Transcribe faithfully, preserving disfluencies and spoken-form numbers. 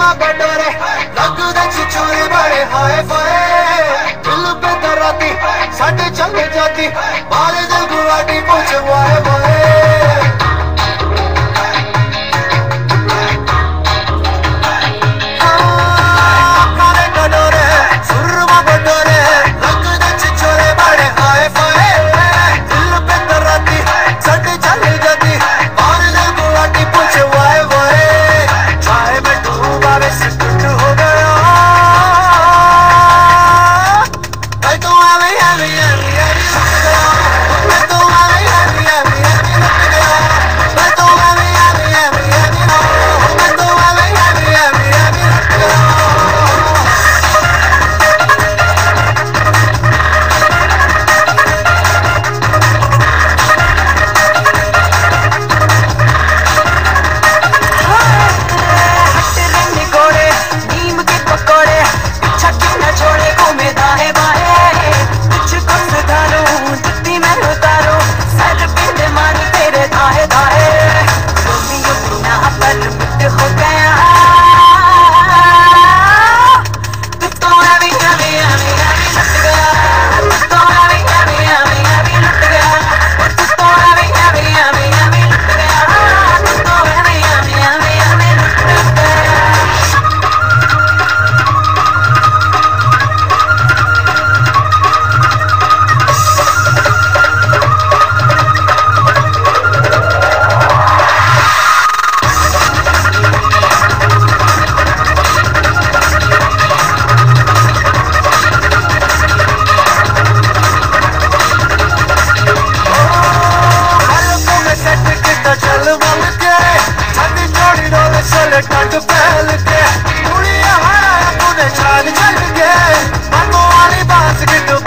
सुरमा बटोरे लगदा छिछोरे बड़े हाय फाय दिल पे दराती साडे चले जाती बाले दिल गुआटी पहुंचे वाए वाए टंग फैल के कुड़िया हारा कुने चाल चल के बातों वाली बात की